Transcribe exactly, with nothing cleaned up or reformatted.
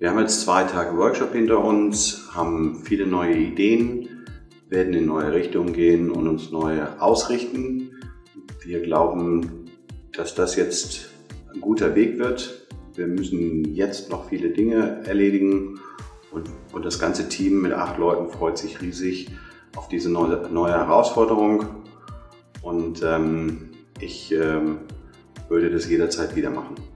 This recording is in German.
Wir haben jetzt zwei Tage Workshop hinter uns, haben viele neue Ideen, werden in neue Richtungen gehen und uns neu ausrichten. Wir glauben, dass das jetzt ein guter Weg wird. Wir müssen jetzt noch viele Dinge erledigen und, und das ganze Team mit acht Leuten freut sich riesig auf diese neue, neue Herausforderung. Und ähm, ich ähm, würde das jederzeit wieder machen.